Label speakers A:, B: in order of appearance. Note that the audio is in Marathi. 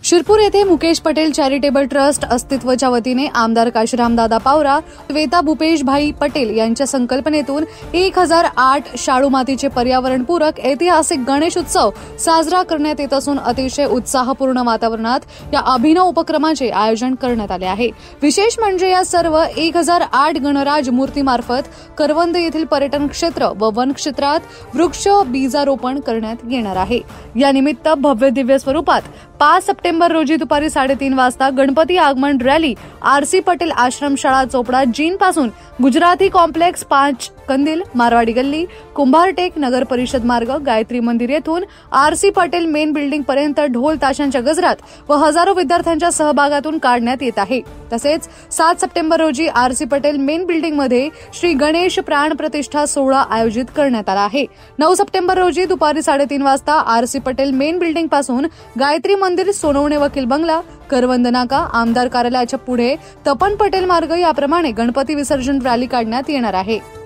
A: शिरपूर येथे मुकेश पटेल चॅरिटेबल ट्रस्ट अस्तित्वच्या वतीने आमदार काशीरामदादा पावरा, श्वेता भूपेशभाई पटेल यांच्या संकल्पनेतून 1008 शाडू मातीचे पर्यावरणपूरक ऐतिहासिक गणेश उत्सव साजरा करण्यात येत असून अतिशय उत्साहपूर्ण वातावरणात या अभिनव उपक्रमाचे आयोजन करण्यात आले आहे। विशेष म्हणजे या सर्व 1008 गणराज मूर्तीमार्फत करवंद येथील पर्यटन क्षेत्र व वन क्षेत्रात वृक्ष बीजारोपण करण्यात येणार आहे। या निमित्त भव्य दिव्य स्वरूपात 5 सप्टेंबर रोजी दुपारी 3:30 वाजता गणपती आगमन रॅली आरसी पटेल आश्रमशाळा चोपडा जीन पासून गुजराती कॉम्प्लेक्स 5 कंदील मारवाडी गल्ली कुंभारटेक नगर परिषद मार्ग गायत्री मंदिर येथून आरसी पटेल मेन बिल्डिंग पर्यंत ढोल ताशांच्या गजरात व हजारो विद्यार्थ्यांच्या सहभागातून काढण्यात येत आहे। तसेच 7 सप्टेंबर रोजी आरसी पटेल मेन बिल्डिंग मध्ये श्री गणेश प्राण प्रतिष्ठा सोहळा आयोजित करण्यात आला आहे। 9 सप्टेंबर रोजी दुपारी 3:30 वाजता आरसी पटेल मेन बिल्डिंग पासून गायत्री मंदिर सोनवणे वकील बंगला करवंद नाका आमदार कार्यालयाच्या पुढे तपन पटेल मार्ग याप्रमाणे गणपती विसर्जन रॅली काढण्यात येणार आहे।